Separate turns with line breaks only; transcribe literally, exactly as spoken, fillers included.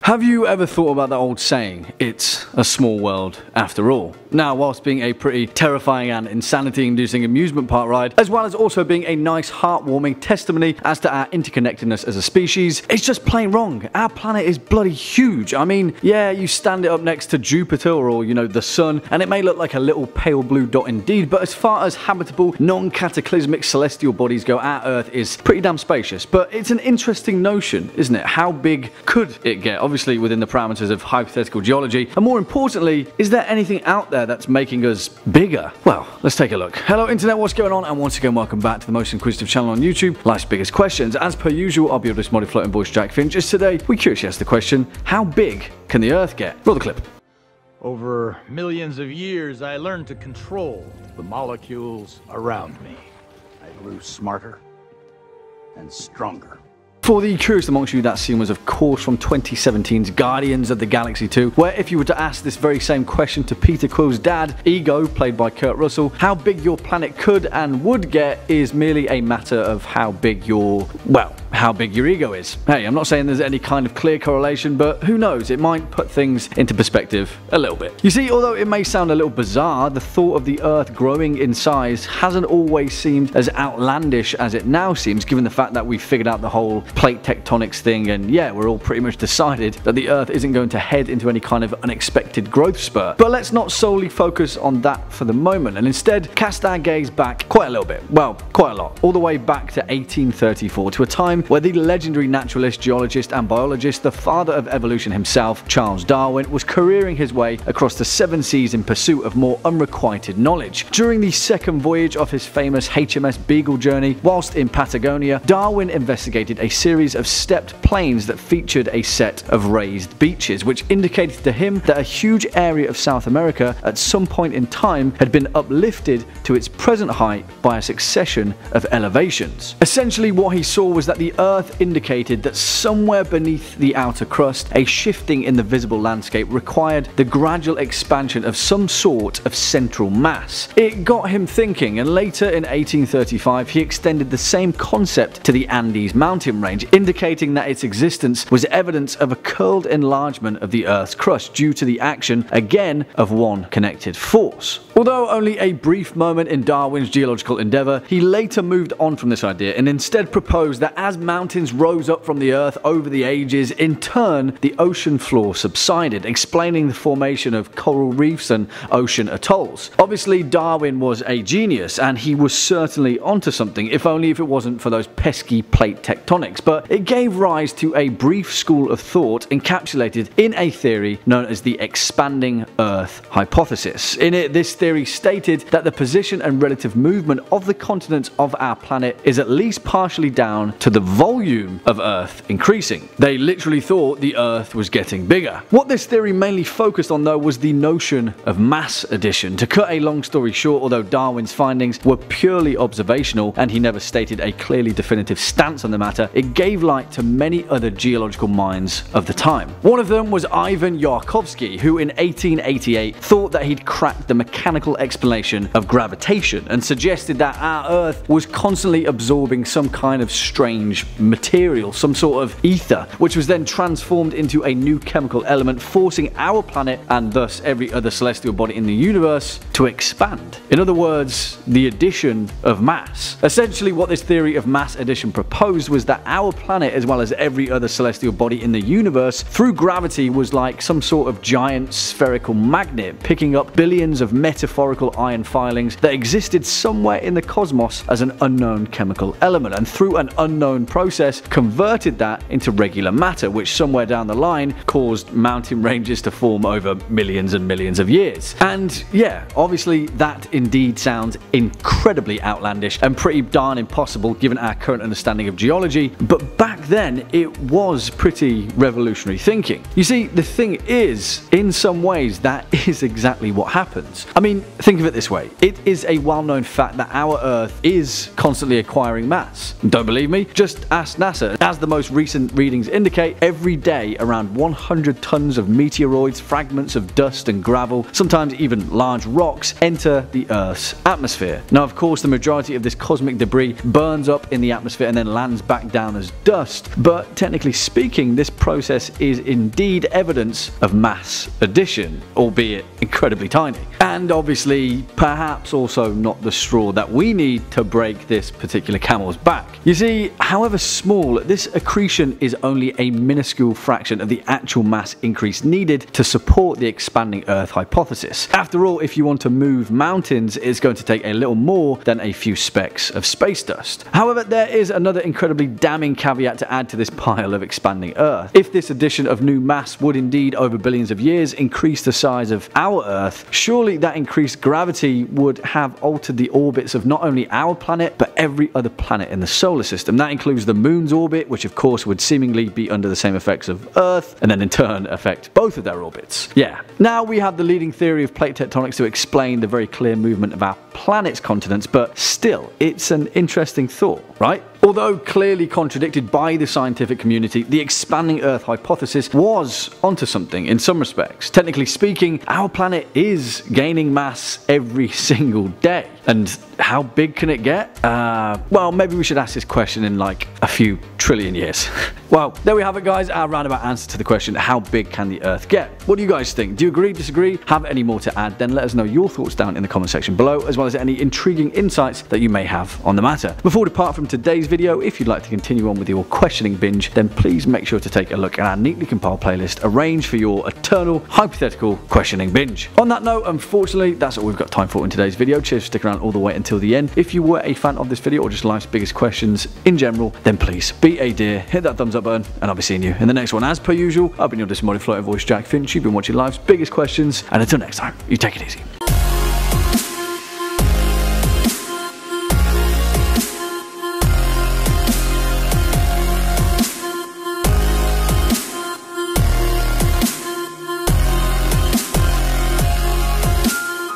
Have you ever thought about that old saying, it's a small world after all? Now, whilst being a pretty terrifying and insanity-inducing amusement park ride, as well as also being a nice heartwarming testimony as to our interconnectedness as a species, it's just plain wrong. Our planet is bloody huge. I mean, yeah, you stand it up next to Jupiter or, you know, the sun, and it may look like a little pale blue dot indeed, but as far as habitable, non-cataclysmic celestial bodies go, our Earth is pretty damn spacious. But it's an interesting notion, isn't it? How big could it get? Obviously within the parameters of hypothetical geology, and more importantly, is there anything out there that's making us bigger? Well, let's take a look. Hello internet, what's going on? And once again, welcome back to the most inquisitive channel on YouTube, Life's Biggest Questions. As per usual, I'll be your dismodded floating voice Jack Finch. As today, we curiously ask the question, how big can the Earth get? Roll the clip.
Over millions of years, I learned to control the molecules around me. I grew smarter and stronger.
For the curious amongst you, that scene was of course from twenty seventeen's Guardians of the Galaxy two, where if you were to ask this very same question to Peter Quill's dad, Ego, played by Kurt Russell, how big your planet could and would get is merely a matter of how big your, well, how big your ego is. Hey, I'm not saying there's any kind of clear correlation, but who knows, it might put things into perspective a little bit. You see, although it may sound a little bizarre, the thought of the Earth growing in size hasn't always seemed as outlandish as it now seems, given the fact that we've figured out the whole plate tectonics thing, and yeah, we're all pretty much decided that the Earth isn't going to head into any kind of unexpected growth spurt. But let's not solely focus on that for the moment, and instead cast our gaze back quite a little bit, well, quite a lot, all the way back to eighteen thirty-four, to a time where the legendary naturalist, geologist and biologist, the father of evolution himself, Charles Darwin, was careering his way across the seven seas in pursuit of more unrequited knowledge. During the second voyage of his famous H M S Beagle journey, whilst in Patagonia, Darwin investigated a series of stepped plains that featured a set of raised beaches, which indicated to him that a huge area of South America at some point in time had been uplifted to its present height by a succession of elevations. Essentially, what he saw was that the Earth indicated that somewhere beneath the outer crust, a shifting in the visible landscape required the gradual expansion of some sort of central mass. It got him thinking, and later in eighteen thirty-five he extended the same concept to the Andes mountain range, indicating that its existence was evidence of a curled enlargement of the Earth's crust due to the action, again, of one connected force. Although only a brief moment in Darwin's geological endeavour, he later moved on from this idea and instead proposed that as mountains rose up from the Earth over the ages, in turn the ocean floor subsided, explaining the formation of coral reefs and ocean atolls. Obviously, Darwin was a genius, and he was certainly onto something, if only if it wasn't for those pesky plate tectonics, but it gave rise to a brief school of thought encapsulated in a theory known as the expanding Earth hypothesis. In it, this theory stated that the position and relative movement of the continents of our planet is at least partially down to the volume of Earth increasing. They literally thought the Earth was getting bigger. What this theory mainly focused on, though, was the notion of mass addition. To cut a long story short, although Darwin's findings were purely observational and he never stated a clearly definitive stance on the matter, it gave light to many other geological minds of the time. One of them was Ivan Yarkovsky, who in eighteen eighty-eight thought that he'd cracked the mechanical explanation of gravitation and suggested that our Earth was constantly absorbing some kind of strange material, some sort of ether, which was then transformed into a new chemical element, forcing our planet, and thus every other celestial body in the universe, to expand. In other words, the addition of mass. Essentially, what this theory of mass addition proposed was that our planet, as well as every other celestial body in the universe, through gravity was like some sort of giant spherical magnet, picking up billions of metaphorical iron filings that existed somewhere in the cosmos as an unknown chemical element, and through an unknown process converted that into regular matter, which somewhere down the line caused mountain ranges to form over millions and millions of years. And yeah, obviously that indeed sounds incredibly outlandish and pretty darn impossible given our current understanding of geology, but back then it was pretty revolutionary thinking. You see, the thing is, in some ways that is exactly what happens. I mean, think of it this way. It is a well-known fact that our Earth is constantly acquiring mass. Don't believe me? Just Just ask NASA. As the most recent readings indicate, every day around one hundred tons of meteoroids, fragments of dust and gravel, sometimes even large rocks, enter the Earth's atmosphere. Now, of course, the majority of this cosmic debris burns up in the atmosphere and then lands back down as dust, but technically speaking, this process is indeed evidence of mass addition, albeit incredibly tiny. And obviously, perhaps also not the straw that we need to break this particular camel's back. You see, however small, this accretion is only a minuscule fraction of the actual mass increase needed to support the expanding Earth hypothesis. After all, if you want to move mountains, it's going to take a little more than a few specks of space dust. However, there is another incredibly damning caveat to add to this pile of expanding Earth. If this addition of new mass would indeed over billions of years increase the size of our Earth, surely that increased gravity would have altered the orbits of not only our planet, but every other planet in the solar system. That includes the moon's orbit, which of course would seemingly be under the same effects of Earth, and then in turn affect both of their orbits. Yeah. Now we have the leading theory of plate tectonics to explain the very clear movement of our planet's continents, but still, it's an interesting thought, right? Although clearly contradicted by the scientific community, the expanding Earth hypothesis was onto something in some respects. Technically speaking, our planet is gaining mass every single day. And how big can it get? Uh, well, maybe we should ask this question in like a few trillion years. Well, there we have it, guys, our roundabout answer to the question, how big can the Earth get? What do you guys think? Do you agree, disagree? Have any more to add? Then let us know your thoughts down in the comment section below, as well as any intriguing insights that you may have on the matter. Before we depart from today's video, if you'd like to continue on with your questioning binge, then please make sure to take a look at our neatly compiled playlist arranged for your eternal hypothetical questioning binge. On that note, unfortunately, that's all we've got time for in today's video. Cheers for sticking around all the way until the end. If you were a fan of this video or just life's biggest questions in general, then please be a dear, hit that thumbs up button, and I'll be seeing you in the next one. As per usual, I've been your disembodied floating voice, Jack Finch. You've been watching life's biggest questions, and until next time, you take it easy.